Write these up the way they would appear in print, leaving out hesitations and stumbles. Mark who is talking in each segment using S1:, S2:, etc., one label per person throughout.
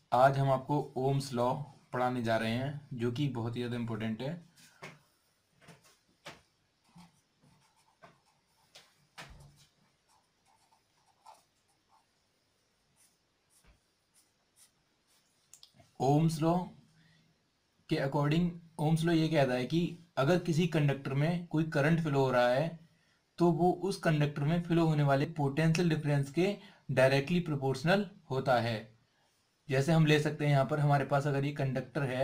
S1: आज हम आपको ओम्स लॉ पढ़ाने जा रहे हैं जो कि बहुत ही ज़्यादा इम्पोर्टेंट है। ओम्स लॉ के अकॉर्डिंग ओम्स लॉ ये कहता है कि अगर किसी कंडक्टर में कोई करंट फ्लो हो रहा है तो वो उस कंडक्टर में फ्लो होने वाले पोटेंशियल डिफरेंस के डायरेक्टली प्रोपोर्शनल होता है। जैसे हम ले सकते हैं, यहाँ पर हमारे पास अगर ये कंडक्टर है,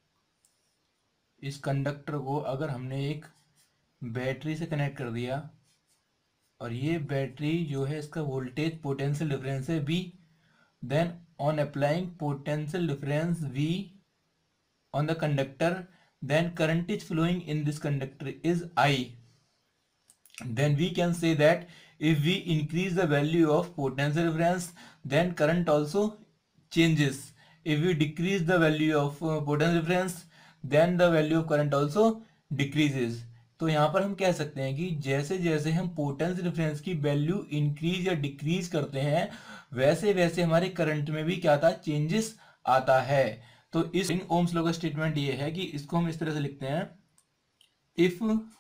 S1: इस कंडक्टर को अगर हमने एक बैटरी से कनेक्ट कर दिया और ये बैटरी जो है इसका वोल्टेज पोटेंशियल डिफरेंस है V, then on applying potential difference V on the conductor, then current is flowing in this conductor is I. Then we can say that if we increase the value of potential difference, then current also changes. If we decrease the value of potential difference, then the value of current also decreases. तो यहाँ पर हम कह सकते हैं कि जैसे जैसे हम पोटेंशियल डिफरेंस की वैल्यू इंक्रीज या डिक्रीज करते हैं वैसे वैसे हमारे करंट में भी क्या आता है, चेंजेस आता है। तो इस ओम्स लॉ का स्टेटमेंट ये है कि इसको हम इस तरह से लिखते हैं, if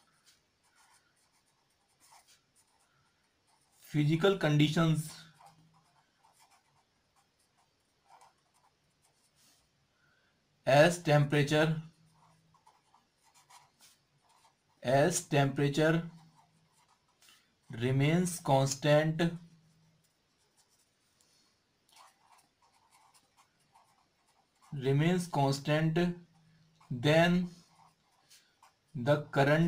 S1: physical conditions as temperature remains constant, then the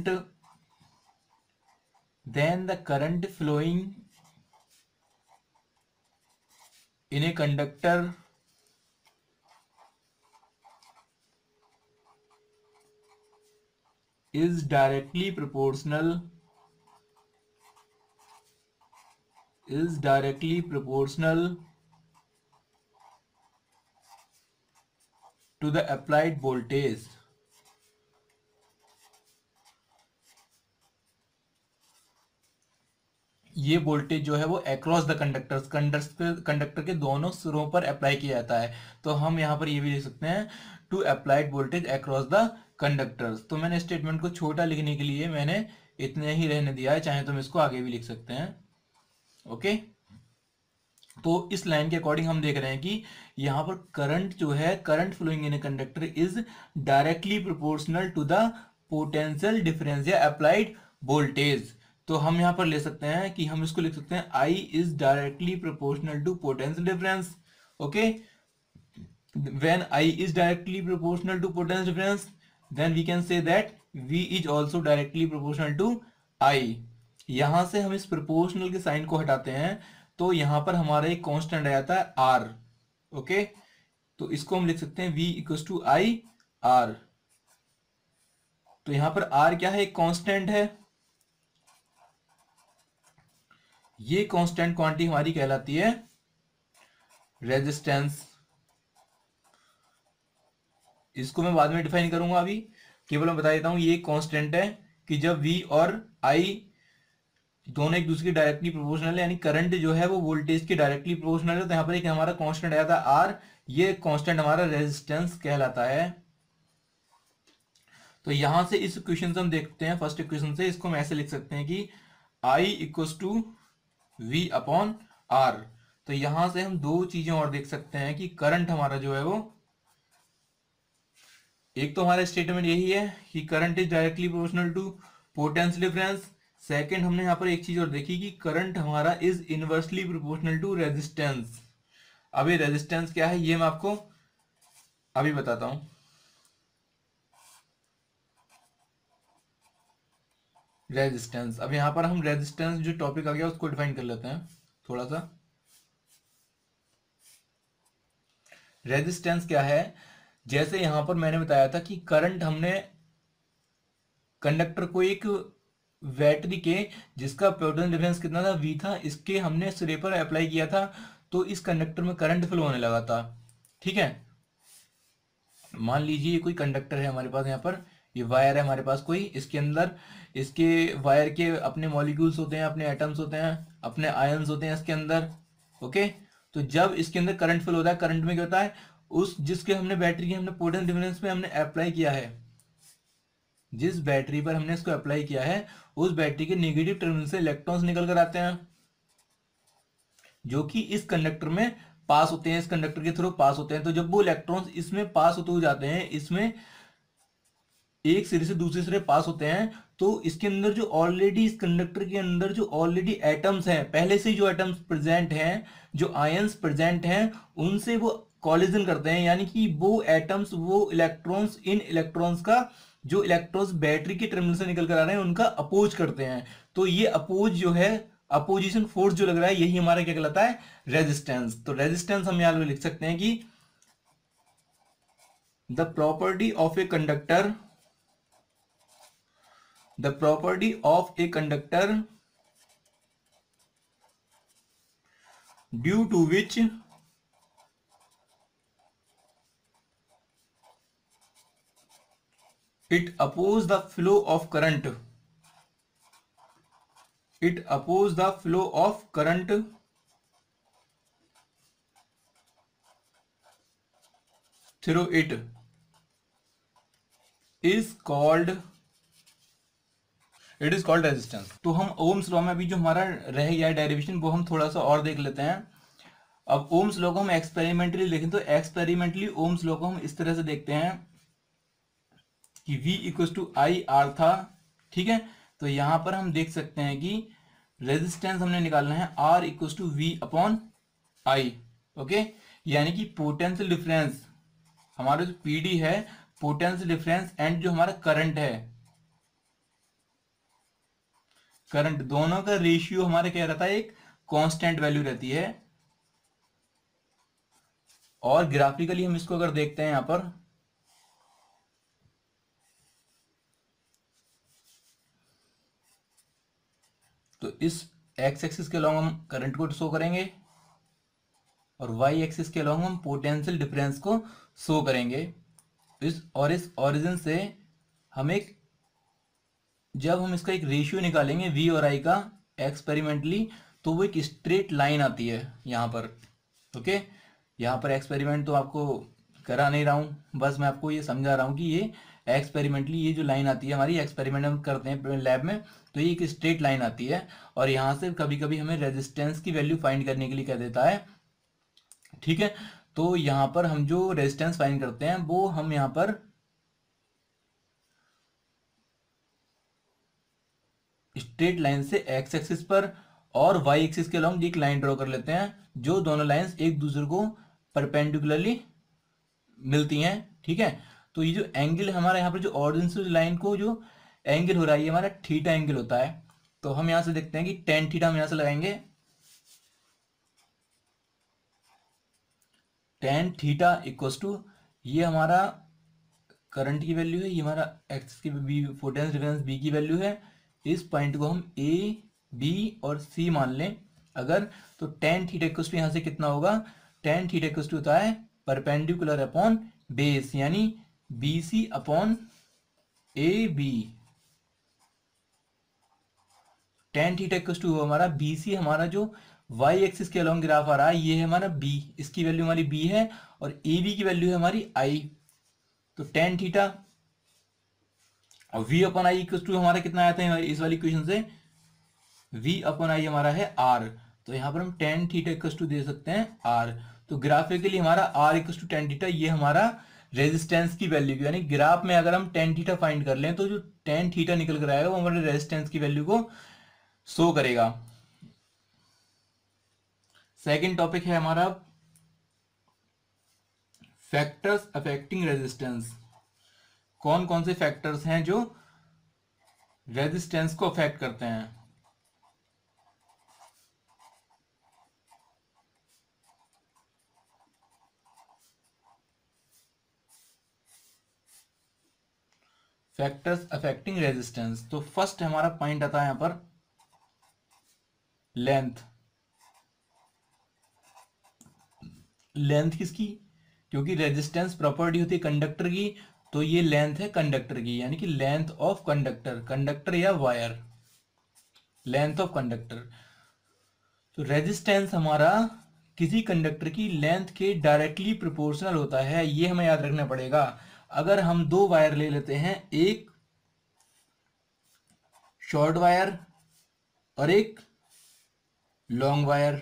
S1: current flowing in a conductor is directly proportional to the applied voltage. ये वोल्टेज जो है वो अक्रॉस द कंडक्टर के दोनों सिरों पर अप्लाई किया जाता है। तो हम यहाँ पर ये भी लिख सकते हैं, to applied voltage across the conductors. तो मैंने स्टेटमेंट को छोटा लिखने के लिए मैंने इतने ही रहने दिया है, चाहे तो हम इसको आगे भी लिख सकते हैं। ओके, तो इस लाइन के अकॉर्डिंग हम देख रहे हैं कि यहाँ पर करंट जो है, current flowing in a conductor is directly proportional to the potential difference या अप्लाइड वोल्टेज। तो हम यहाँ पर ले सकते हैं कि हम इसको लिख सकते हैं I is directly proportional to potential difference. Okay, when I is directly proportional to potential difference, then we can say that V is also directly proportional to I. यहां से हम इस प्रोपोर्शनल के साइन को हटाते हैं तो यहां पर हमारा एक कांस्टेंट आ जाता है R। ओके, तो इसको हम लिख सकते हैं V equal to I R। तो यहां पर R क्या है, एक कांस्टेंट है। ये कांस्टेंट क्वांटिटी हमारी कहलाती है रेजिस्टेंस। इसको मैं बाद में डिफाइन करूंगा, अभी केवल मैं बता देता हूं ये कांस्टेंट है कि जब V और I दोनों एक दूसरे के डायरेक्टली प्रोपोर्शनल है, यानी करंट जो है वो वोल्टेज के डायरेक्टली प्रोपोर्शनल है, तो यहाँ पर एक हमारा कांस्टेंट आया था R, ये कांस्टेंट हमारा रेजिस्टेंस कहलाता है। तो यहां से इस इक्वेशन से हम देखते हैं, फर्स्ट इक्वेशन से इसको हम ऐसे लिख सकते हैं कि I equal to V upon R। तो यहां से हम दो चीजें और देख सकते हैं कि करंट हमारा जो है वो, एक तो हमारा स्टेटमेंट यही है कि current is directly proportional to potential difference. Second हमने यहाँ पर एक चीज और देखी कि करंट हमारा is inversely proportional to resistance. अब ये रेजिस्टेंस क्या है ये मैं आपको अभी बताता हूं। रेजिस्टेंस, अब यहां पर हम रेजिस्टेंस जो टॉपिक आ गया उसको डिफाइन कर लेते हैं थोड़ा सा। रेजिस्टेंस क्या है, जैसे यहां पर मैंने बताया था कि करंट हमने कंडक्टर को एक बैटरी के जिसका पोटेंशियल डिफरेंस कितना था, V था, इसके हमने सिरे पर अप्लाई किया था तो इस कंडक्टर में करंट फ्लो होने लगा था। ठीक है, मान लीजिए ये कोई कंडक्टर है हमारे पास, यहाँ पर ये वायर है हमारे पास कोई, इसके अंदर इसके वायर के अपने मॉलिक्यूल्स होते हैं, अपने एटम्स होते हैं, अपने आयंस होते हैं इसके अंदर। ओके, तो जब इसके अंदर करंट फ्लो होता है, करंट में क्या होता है, उस जिसके हमने बैटरी के हमने पोटेंशियल डिफरेंस में हमने अप्लाई किया है, जिस बैटरी पर हमने इसको अप्लाई किया है उस बैटरी के नेगेटिव टर्मिनल से इलेक्ट्रॉन्स निकल कर आते हैं, जो कि इस कंडक्टर में पास होते हैं, इस कंडक्टर के थ्रू पास होते हैं। तो जब वो इलेक्ट्रॉन्स इसमें पास होते हुए जाते हैं, इसमें एक सिरे से दूसरे सिरे पास होते हैं, तो इसके अंदर जो ऑलरेडी इस कंडक्टर के अंदर जो ऑलरेडी एटम्स हैं, पहले से जो एटम्स प्रेजेंट हैं, जो आयंस प्रेजेंट हैं, उनसे वो कॉलिजन करते हैं, यानी कि वो एटम्स, वो इलेक्ट्रॉन्स, इन इलेक्ट्रॉन्स का जो इलेक्ट्रॉन्स बैटरी के टर्मिनल से निकल कर आ रहे हैं उनका अपोज करते हैं। तो ये अपोज जो है, अपोजिशन फोर्स जो लग रहा है, यही हमारा क्या कहलाता है, रेजिस्टेंस। तो रेजिस्टेंस हम यहां लिख सकते हैं कि the property of a conductor, the property of a conductor due to which it opposes the flow of current, it opposes the flow of current through it is called, it is called resistance. तो हम Ohm's law में अभी जो हमारा रह गया derivation वो हम थोड़ा सा और देख लेते हैं। अब ओम्स लॉ को हम एक्सपेरिमेंटली देखें तो एक्सपेरिमेंटली ओम्स लॉ को हम इस तरह से देखते हैं कि V equal to I R था, ठीक है। तो यहां पर हम देख सकते हैं कि रेजिस्टेंस हमने निकालना है R equal to V upon I, okay. यानी कि पोटेंशियल डिफरेंस, हमारा जो पीडी है, पोटेंशियल डिफरेंस, एंड जो हमारा करंट है, करंट, दोनों का रेशियो हमारा क्या रहता है, एक कांस्टेंट वैल्यू रहती है। और ग्राफिकली हम इसको अगर देखते हैं यहां पर, तो इस एक्स एक्सिस के अलॉन्ग हम करंट को शो करेंगे और वाई एक्सिस के अलॉन्ग हम पोटेंशियल डिफरेंस को शो करेंगे। इस ओरिजिन से हम एक, जब हम इसका एक रेशियो निकालेंगे वी और आई का एक्सपेरिमेंटली, तो वो एक स्ट्रेट लाइन आती है यहाँ पर, ओके। यहाँ पर एक्सपेरिमेंट तो आपको करा नहीं रहा हूँ, बस मैं आपको ये समझा रहा हूँ कि ये एक्सपेरिमेंटली ये जो लाइन आती है हमारी, एक्सपेरिमेंट हम करते हैं लैब में, तो ये एक स्ट्रेट लाइन आती है। और यहाँ से कभी कभी हमें रेजिस्टेंस की वैल्यू फाइंड करने के लिए कह देता है, ठीक है। तो यहाँ पर हम जो रेजिस्टेंस फाइंड करते हैं वो हम यहाँ पर स्ट्रेट लाइन से एक्स एक्सिस पर और वाई एक्सिस के अलॉन्ग एक लाइन ड्रॉ कर लेते हैं, जो दोनों लाइंस एक दूसरे को परपेंडिकुलरली मिलती हैं, ठीक है। तो ये जो एंगल हमारा यहाँ पर जो ऑरिजिन से लाइन को जो एंगल हो रहा है, ये हमारा थीटा एंगल होता है। तो हम यहाँ से देखते हैं कि टेन थीटा हम यहाँ से लगाएंगे, टेन थीटा इक्वल्स टू, ये हमारा करंट की वैल्यू है, ये हमारा एक्स की बी, पोटेंशियल डिफरेंस बी की वैल्यू है। इस पॉइंट को हम ए, बी और सी मान लें अगर, तो टेन थीटा इक्वल्स टू यहाँ से कितना होगा, टेन थीटा इक्वल्स टू होता है परपेंडिकुलर अपॉन बेस, यानी B C upon A B. Tan theta equals to हमारा बी सी, हमारा जो वाई एक्सिस के अलॉन्ग ग्राफ आ रहा है, ये है हमारा बी, इसकी वैल्यू हमारी बी है, और ए बी की वैल्यू है हमारी आई। तो टेन थीटा और v upon I equal to हमारा कितना आता है इस वाली इक्वेशन से, v अपॉन आई हमारा है r। तो यहां पर हम टेन थीटा इक्वल टू दे सकते हैं r। तो ग्राफिकली हमारा r equal to tan theta, ये हमारा रेजिस्टेंस की वैल्यू, यानी ग्राफ में अगर हम टेन थीटा फाइंड कर लें तो जो टेन थीटा निकल कर आएगा वो हमारे रेजिस्टेंस की वैल्यू को शो करेगा। सेकेंड टॉपिक है हमारा फैक्टर्स अफेक्टिंग रेजिस्टेंस। कौन कौन से फैक्टर्स हैं जो रेजिस्टेंस को अफेक्ट करते हैं। फैक्टर्स अफेक्टिंग रेजिस्टेंस, तो फर्स्ट हमारा पॉइंट आता है यहां पर लेंथ। लेंथ किसकी, क्योंकि रेजिस्टेंस प्रॉपर्टी होती है कंडक्टर की, तो ये लेंथ है कंडक्टर की, यानी कि लेंथ ऑफ कंडक्टर, कंडक्टर या वायर, लेंथ ऑफ कंडक्टर। तो रेजिस्टेंस हमारा किसी कंडक्टर की लेंथ के डायरेक्टली प्रोपोर्शनल होता है, ये हमें याद रखना पड़ेगा। अगर हम दो वायर ले लेते हैं, एक शॉर्ट वायर और एक लॉन्ग वायर,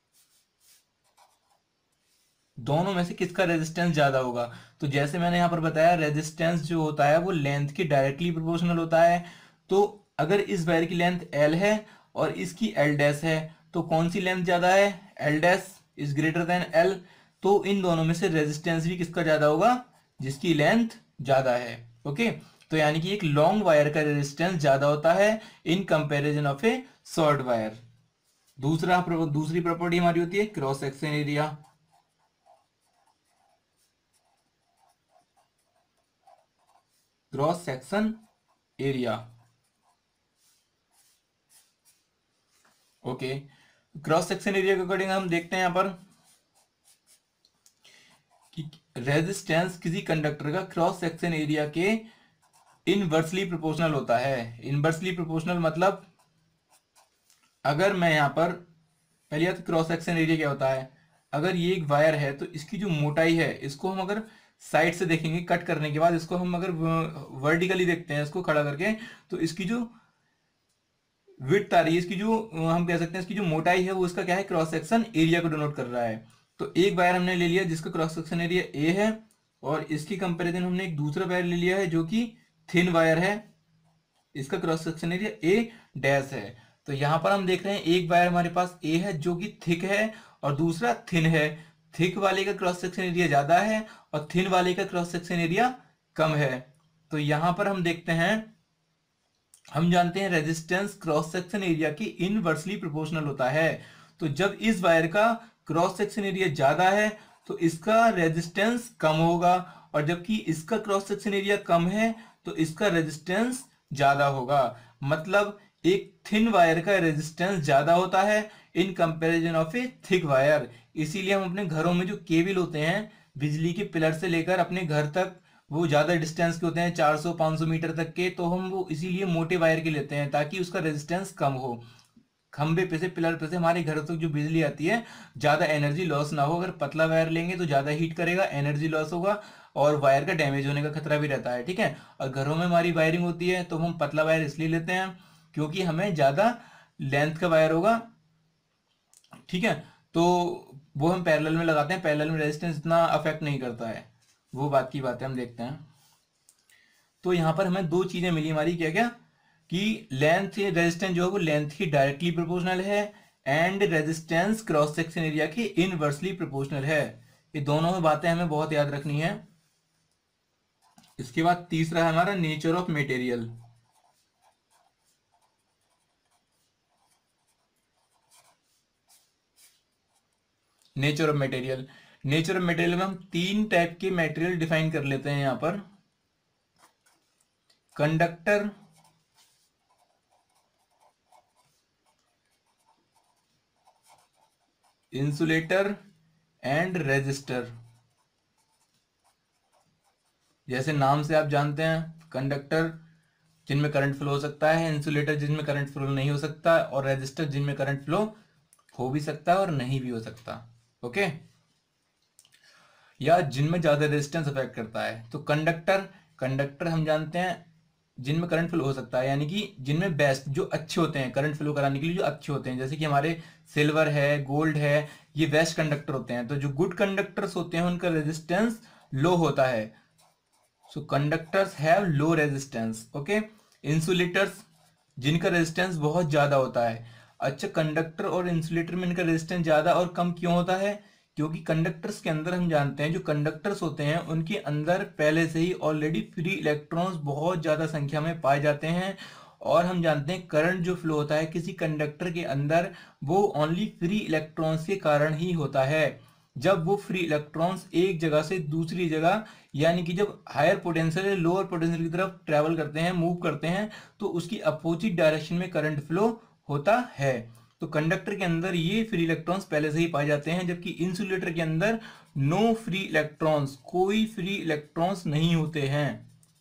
S1: दोनों में से किसका रेजिस्टेंस ज्यादा होगा? तो जैसे मैंने यहां पर बताया, रेजिस्टेंस जो होता है वो लेंथ के डायरेक्टली प्रोपोर्शनल होता है। तो अगर इस वायर की लेंथ एल है और इसकी एल डैश है, तो कौन सी लेंथ ज्यादा है? L dash is greater than L. तो इन दोनों में से रेजिस्टेंस भी किसका ज्यादा होगा? जिसकी लेंथ ज्यादा है। ओके, तो यानी कि एक लॉन्ग वायर का रेजिस्टेंस ज्यादा होता है in comparison of a short wire. दूसरी प्रॉपर्टी हमारी होती है cross section area. Cross section area. Okay, cross section area के अकॉर्डिंग हम देखते हैं यहां पर कि रेजिस्टेंस किसी कंडक्टर का क्रॉस सेक्शन एरिया के इनवर्सली प्रोपोर्शनल होता है। इनवर्सली प्रोपोर्शनल मतलब, अगर मैं यहां पर, पहली बात क्रॉस सेक्शन एरिया क्या होता है? अगर ये एक वायर है तो इसकी जो मोटाई है, इसको हम अगर साइड से देखेंगे, कट करने के बाद इसको हम अगर वर्टिकली देखते हैं इसको खड़ा करके, तो इसकी जो विड्थ आ रही है, इसकी जो हम कह सकते हैं इसकी जो मोटाई है, वो इसका क्या है? क्रॉस सेक्शन एरिया को डिनोट कर रहा है। तो एक वायर हमने ले लिया जिसका क्रॉस सेक्शन एरिया ए है, और इसकी कंपैरिजन हमने एक दूसरा वायर ले लिया है जो कि थिन वायर है, इसका cross section area A dash है। तो यहां पर हम देख रहे हैं एक वायर हमारे पास ए है जो कि थिक है, और दूसरा थिन है। थिक वाले का क्रॉस सेक्शन एरिया ज्यादा है और थिन वाले का क्रॉस सेक्शन एरिया कम है। तो यहां पर हम देखते हैं, हम जानते हैं रेजिस्टेंस क्रॉस सेक्शन एरिया की इनवर्सली प्रोपोर्शनल होता है। तो जब इस वायर का क्रॉस सेक्शन एरिया ज्यादा है तो इसका रेजिस्टेंस कम होगा, और जबकि इसका क्रॉस सेक्शन एरिया कम है तो इसका रेजिस्टेंस ज्यादा होगा। मतलब एक थिन वायर का रेजिस्टेंस ज्यादा होता है in comparison of a thick wire. इसीलिए हम अपने घरों में जो केबल होते हैं, बिजली के पिलर से लेकर अपने घर तक, वो ज्यादा डिस्टेंस के होते हैं, 400-500 मीटर तक के, तो हम वो इसीलिए मोटे वायर के लेते हैं ताकि उसका रेजिस्टेंस कम हो। खंबे पे से, पिलर पे से हमारे घर तक जो बिजली आती है, ज्यादा एनर्जी लॉस ना हो। अगर पतला वायर लेंगे तो ज्यादा हीट करेगा, एनर्जी लॉस होगा और वायर का डैमेज होने का खतरा भी रहता है। ठीक है, और घरों में हमारी वायरिंग होती है तो हम पतला वायर इसलिए लेते हैं क्योंकि हमें ज्यादा लेंथ का वायर होगा। ठीक है, तो वो हम पैरेलल में लगाते हैं, पैरेलल में रेजिस्टेंस इतना अफेक्ट नहीं करता है। वो बात की बात है, हम देखते हैं। तो यहां पर हमें दो चीजें मिली हमारी, क्या क्या? कि लेंथ रेजिस्टेंस जो है वो लेंथ की डायरेक्टली प्रोपोर्शनल है, and resistance cross section area की इनवर्सली प्रोपोर्शनल है। ये दोनों में बातें हमें बहुत याद रखनी है। इसके बाद तीसरा है हमारा nature of material. Nature of material, nature of material में हम तीन टाइप के मटेरियल डिफाइन कर लेते हैं यहां पर: कंडक्टर, इंसुलेटर एंड रेजिस्टर। जैसे नाम से आप जानते हैं, कंडक्टर जिनमें करंट फ्लो हो सकता है, इंसुलेटर जिनमें करंट फ्लो नहीं हो सकता, और रेजिस्टर जिनमें करंट फ्लो हो भी सकता है और नहीं भी हो सकता। ओके, या जिनमें ज्यादा रेजिस्टेंस अफेक्ट करता है। तो कंडक्टर, कंडक्टर हम जानते हैं जिनमें करंट फ्लो हो सकता है, यानी कि जिनमें बेस्ट, जो अच्छे होते हैं करंट फ्लो कराने के लिए, जो अच्छे होते हैं, जैसे कि हमारे सिल्वर है, गोल्ड है, ये बेस्ट कंडक्टर होते हैं। तो जो गुड कंडक्टर्स होते हैं उनका रेजिस्टेंस लो होता है। So conductors have low resistance. Okay, insulators जिनका रेजिस्टेंस बहुत ज्यादा होता है। अच्छा, कंडक्टर और इंसुलेटर में इनका रेजिस्टेंस ज्यादा और कम क्यों होता है? क्योंकि कंडक्टर्स के अंदर हम जानते हैं, जो कंडक्टर्स होते हैं उनके अंदर पहले से ही ऑलरेडी फ्री इलेक्ट्रॉन्स बहुत ज्यादा संख्या में पाए जाते हैं। और हम जानते हैं करंट जो फ्लो होता है किसी कंडक्टर के अंदर, वो ओनली फ्री इलेक्ट्रॉन्स के कारण ही होता है। जब वो फ्री इलेक्ट्रॉन्स एक जगह से दूसरी जगह, यानी कि जब हायर पोटेंशियल या लोअर पोटेंशियल की तरफ ट्रेवल करते हैं, मूव करते हैं, तो उसकी अपोजिट डायरेक्शन में करंट फ्लो होता है। तो कंडक्टर के अंदर ये फ्री इलेक्ट्रॉन्स पहले से ही पाए जाते हैं, जबकि इंसुलेटर के अंदर नो फ्री इलेक्ट्रॉन्स, कोई फ्री इलेक्ट्रॉन्स नहीं होते हैं।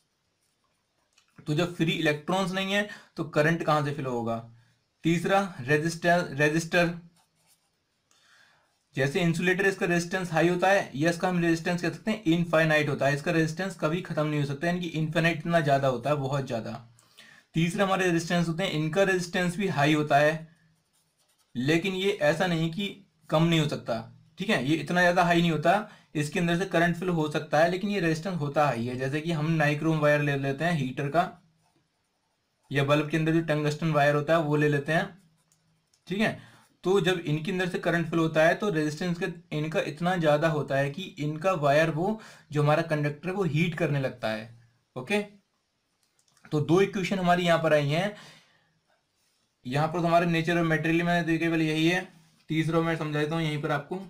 S1: तो जब फ्री इलेक्ट्रॉन्स नहीं है तो करंट कहां से फ्लो होगा? तीसरा, रेजिस्टर, रेजिस्टर जैसे इंसुलेटर, इसका रेजिस्टेंस हाई होता है, या इसका हम रेजिस्टेंस कह सकते हैं इनफाइनाइट होता है, इसका रेजिस्टेंस कभी खत्म नहीं हो सकता, यानी कि इनफाइनाइट इतना ज्यादा होता है, बहुत ज्यादा। तीसरा हमारे रेजिस्टेंस होते हैं, इनका रेजिस्टेंस भी हाई होता है, लेकिन ये ऐसा नहीं कि कम नहीं हो सकता, ठीक है, ये इतना ज्यादा हाई नहीं होता, इसके अंदर से करंट फ्लो हो सकता है, लेकिन ये रेजिस्टेंस होता हाई है। जैसे कि हम नाइक्रोम वायर ले लेते हैं हीटर का, या बल्ब के अंदर जो टंगस्टन वायर होता है वो ले लेते हैं, ठीक है। तो जब इनके अंदर से करंट फ्लो होता है तो रेजिस्टेंस का इनका इतना ज्यादा होता है कि इनका वायर, वो जो हमारा कंडक्टर है वो हीट करने लगता है। ओके, तो दो इक्वेशन हमारी यहाँ पर आई हैं। यहाँ पर तो हमारे नेचर और मेटेरियल में तो केवल यही है। तीसरा मैं समझा देता हूँ यहीं पर आपको,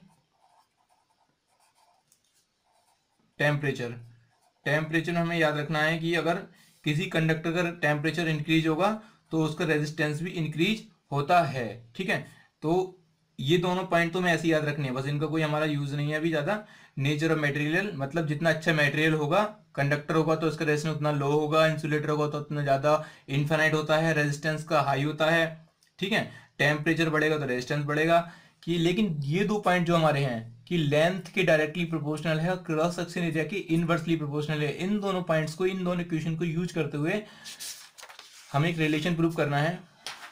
S1: टेम्परेचर। टेम्परेचर में हमें याद रखना है कि अगर किसी कंडक्टर का टेम्परेचर इंक्रीज होगा तो उसका रेजिस्टेंस भी इंक्रीज होता है, ठीक है। तो ये दोनों पॉइंट तो मैं ऐसे याद रखने हैं, बस इनका कोई हमारा यूज नहीं है अभी ज्यादा। नेचर ऑफ मटेरियल मतलब जितना अच्छा मटेरियल होगा, कंडक्टर होगा तो उसका रेजिस्टेंस उतना लो होगा, इंसुलेटर होगा तो उतना ज्यादा इनफाइनाइट होता है, रेजिस्टेंस का हाई होता है, ठीक है। टेम्परेचर बढ़ेगा तो रेजिस्टेंस बढ़ेगा। कि लेकिन ये दो पॉइंट जो हमारे हैं कि लेंथ के डायरेक्टली प्रोपोर्शनल है और क्रॉस सेक्शन एरिया के इनवर्सली प्रोपोर्शनल है, इन दोनों पॉइंट्स को, इन दोनों इक्वेशन को यूज करते हुए हमें एक रिलेशन प्रूव करना है।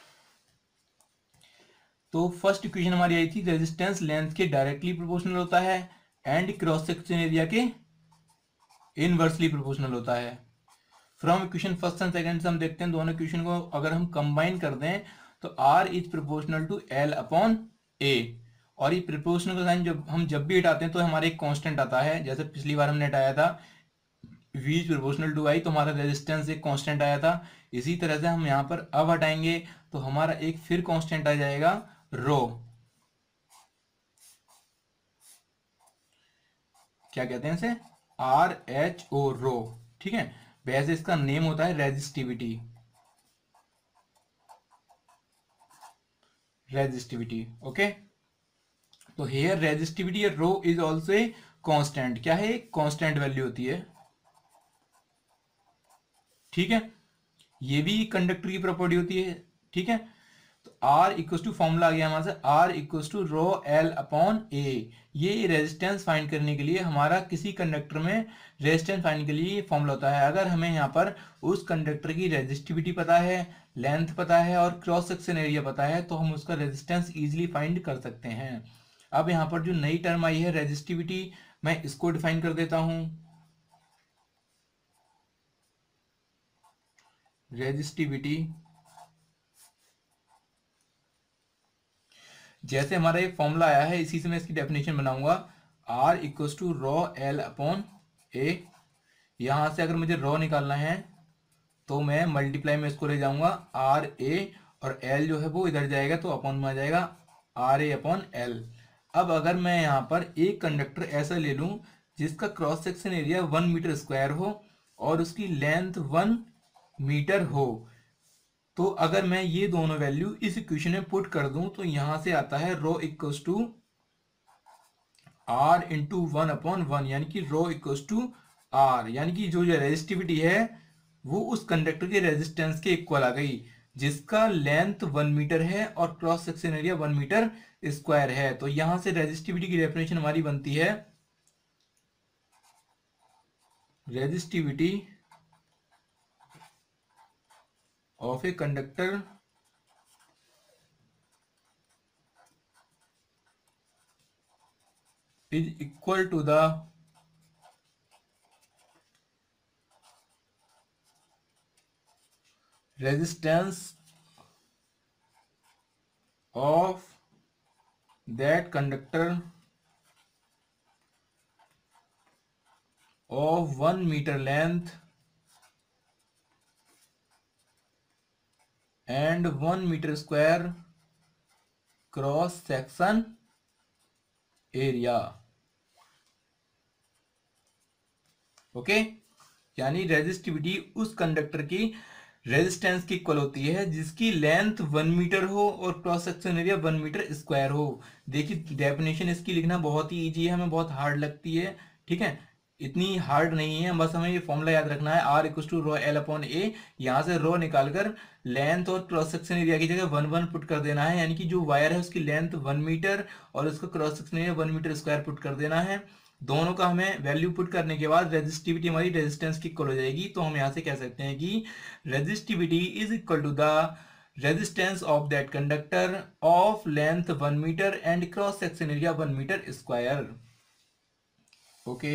S1: तो फर्स्ट इक्वेशन हमारी आई थी, रेजिस्टेंस लेंथ के डायरेक्टली प्रोपोर्शनल होता है एंड क्रॉस सेक्शन एरिया के इनवर्सली प्रोपोर्शनल होता है। From equation first and second से हम देखते हैं, दोनों इक्वेशन को अगर हम कंबाइन कर दें तो R is proportional to L upon A. और ये प्रोपोर्शनल का साइन जब भी हटाते हैं तो हमारे एक कांस्टेंट आता है, जैसे पिछली बार हमने हटाया था V is proportional to I, तो हमारा रेजिस्टेंस एक कांस्टेंट आया था। इसी तरह से हम यहाँ पर अब हटाएंगे तो हमारा एक फिर कांस्टेंट आ जाएगा रो, क्या कहते हैं इसे, RHO, रो, ठीक है। वैसे इसका नेम होता है रेजिस्टिविटी, रेजिस्टिविटी, ओके। तो हेयर रेजिस्टिविटी या rho is also a constant, क्या है, कांस्टेंट वैल्यू होती है, ठीक है। ये भी कंडक्टर की प्रॉपर्टी होती है, ठीक है। तो R इक्वल टू फॉर्मूला आ गया हमारे से, R equal to rho L upon A. ये रेजिस्टेंस फाइंड करने के लिए हमारा, किसी कंडक्टर में रेजिस्टेंस फाइंड के लिए फॉर्मूला होता है। अगर हमें यहाँ पर उस कंडक्टर की रेजिस्टिविटी पता है, लेंथ पता है और क्रॉस सेक्शन एरिया पता है तो हम उसका रेजिस्टेंस इजिली फाइंड कर सकते हैं। अब यहाँ पर जो नई टर्म आई है रेजिस्टिविटी, मैं इसको डिफाइन कर देता हूं। रेजिस्टिविटी जैसे हमारा एक फॉर्मूला आया है इसी से मैं इसकी डेफिनेशन बनाऊंगा, R equal to rho L upon A. यहां से अगर मुझे रो निकालना है तो मैं मल्टीप्लाई में इसको ले जाऊंगा आर ए, और एल जो है वो इधर जाएगा तो अपॉन में आ जाएगा आर ए अपॉन एल। अब अगर मैं यहाँ पर एक कंडक्टर ऐसा ले लूं जिसका cross section area 1 metre square हो और उसकी लेंथ 1 मीटर हो, तो अगर मैं ये दोनों वैल्यू इस इक्वेशन में पुट कर दूं तो यहां से आता है rho equals to R into 1/1, यानी कि रो इक्वल्स टू आर, यानी कि जो रेजिस्टिविटी है वो उस कंडक्टर के रेजिस्टेंस के इक्वल आ गई, जिसका लेंथ 1 मीटर है और cross section area 1 metre square है। तो यहां से रेजिस्टिविटी की डेफिनेशन हमारी बनती है, resistivity of a conductor is equal to the resistance of that conductor of 1 meter length and 1 meter square cross section area, ओके। यानी रेजिस्टिविटी उस कंडक्टर की रेजिस्टेंस की इक्वल होती है जिसकी लेंथ 1 मीटर हो और cross section area 1 metre square हो। देखिए डेफिनेशन इसकी लिखना बहुत ही इजी है, हमें बहुत हार्ड लगती है, ठीक है। इतनी हार्ड नहीं है, बस हमें ये फॉर्मूला याद रखना है, R equal to rho L upon A. यहाँ से रो निकालकर लेंथ और क्रॉस सेक्शन एरिया की जगह वन वन पुट कर देना है, यानी कि जो वायर है उसकी लेंथ 1 मीटर और उसका cross section area 1 metre square put कर देना है। दोनों का हमें वैल्यू पुट करने के बाद रेजिस्टिविटी हमारी रेजिस्टेंस की इक्वल हो जाएगी। तो हम यहाँ से कह सकते हैं कि resistivity is equal to the resistance of that conductor of length 1 metre and cross section area 1 metre square. Okay,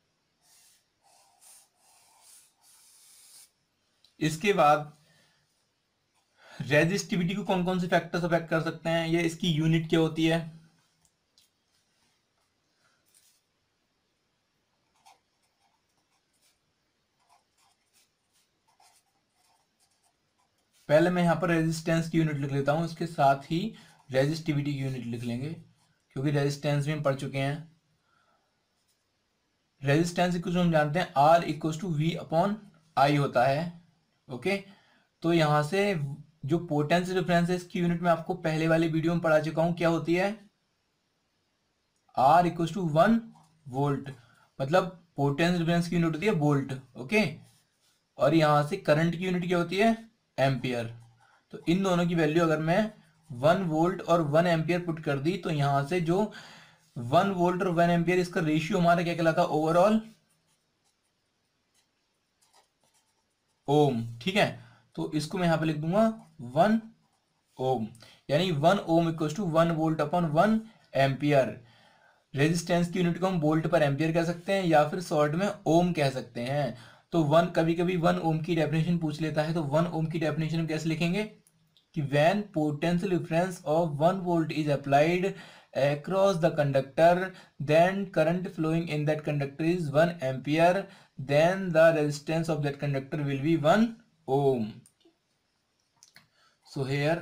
S1: इसके बाद रेजिस्टिविटी को कौन कौन से फैक्टर्स अफेक्ट कर सकते हैं, ये इसकी यूनिट क्या होती है। पहले मैं यहाँ पर रेजिस्टेंस की यूनिट लिख लेता हूँ, इसके साथ ही रेजिस्टिविटी की यूनिट लिख लेंगे, क्योंकि रेजिस्टेंस भी हम पढ़ चुके हैं। रेजिस्टेंस इक्वल हम जानते हैं R equal to V upon I होता है। ओके, तो यहाँ से जो पोटेंशियल डिफरेंस है इसकी यूनिट में आपको पहले वाली वीडियो में पढ़ा चुका हूँ, क्या होती है, आर इक्वल टू 1 वोल्ट, मतलब पोटेंशियल डिफरेंस की यूनिट होती है वोल्ट। ओके, और यहाँ से करंट की यूनिट क्या होती है, एम्पियर। तो इन दोनों की वैल्यू अगर मैं 1 वोल्ट और 1 एम्पियर पुट कर दी, तो यहाँ से जो 1 वोल्ट और 1 एम्पियर, इसका रेशियो हमारा क्या कहलाता है, ओवरऑल ओम। ठीक है, तो इसको मैं यहाँ पे लिख दूंगा 1 ओम, यानी 1 ohm equal to 1 volt upon 1 ampere. Resistance की यूनिट को हम वोल्ट पर एम्पियर कह सकते हैं या फिर शॉर्ट में ओम कह सकते हैं। तो वन, कभी कभी 1 ओम की डेफिनेशन पूछ लेता है, तो 1 ओम की डेफिनेशन हम कैसे लिखेंगे कि when potential difference of 1 volt is applied across the conductor, then current flowing in that conductor is 1 ampere, then the resistance of that conductor will be 1 ohm. So here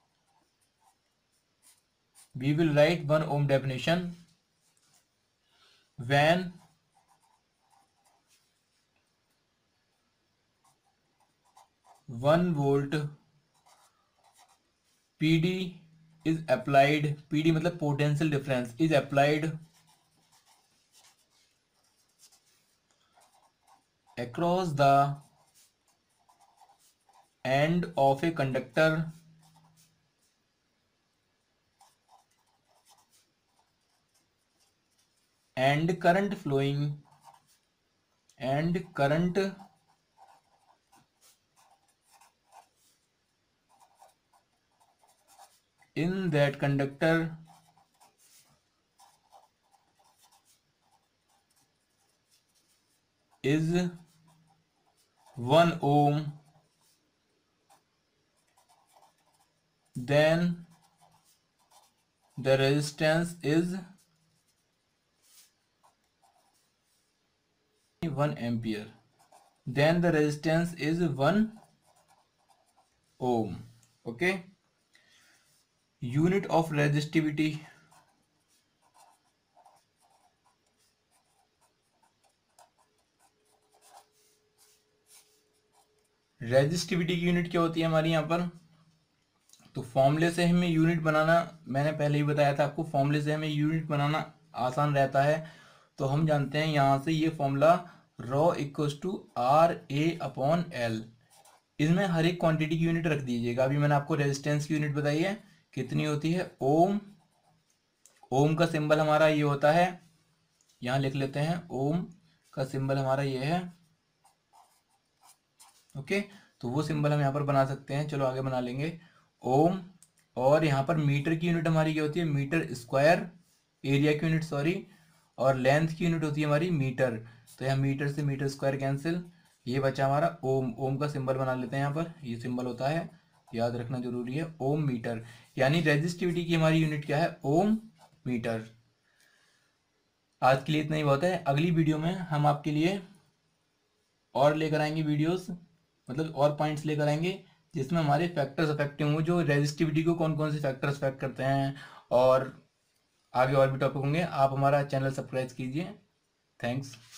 S1: we will write 1 ohm definition. When 1 volt PD is applied, PD मतलब potential difference is applied across the end of a conductor and current flowing and current in that conductor is 1 ohm, then the resistance is 1 ampere, then the resistance is 1 ohm. Okay, unit of resistivity, resistivity की unit क्या होती है हमारी यहाँ पर। तो फॉर्मूले से हमें यूनिट बनाना, मैंने पहले ही बताया था आपको, फॉर्मूले से हमें यूनिट बनाना आसान रहता है। तो हम जानते हैं यहाँ से ये formula rho equals to R A upon L, इसमें हर एक क्वांटिटी की यूनिट रख दीजिएगा। अभी मैंने आपको रेजिस्टेंस की यूनिट बताई है, कितनी होती है, ओम। ओम का सिंबल हमारा ये होता है, यहाँ लिख लेते हैं, ओम का सिंबल हमारा ये है। ओके, तो वो सिंबल हम यहाँ पर बना सकते हैं, चलो आगे बना लेंगे, ओम। और यहाँ पर मीटर की यूनिट हमारी क्या होती है, मीटर स्क्वायर, एरिया की यूनिट सॉरी, और लेंथ की यूनिट होती है हमारी मीटर। तो यहाँ मीटर से मीटर स्क्वायर कैंसिल, ये बचा हमारा ओम। ओम का सिंबल बना लेते हैं, यहाँ पर ये सिंबल होता है, याद रखना जरूरी है, ओम मीटर। यानी रेजिस्टिविटी की हमारी यूनिट क्या है, ओम मीटर। आज के लिए इतना ही बहुत है, अगली वीडियो में हम आपके लिए और लेकर आएंगे वीडियोस, मतलब और पॉइंट्स लेकर आएंगे जिसमें हमारे फैक्टर्स अफेक्टिव हों, जो रेजिस्टिविटी को कौन कौन से फैक्टर्स अफेक्ट करते हैं, और आगे और भी टॉपिक होंगे। आप हमारा चैनल सब्सक्राइब कीजिए। थैंक्स।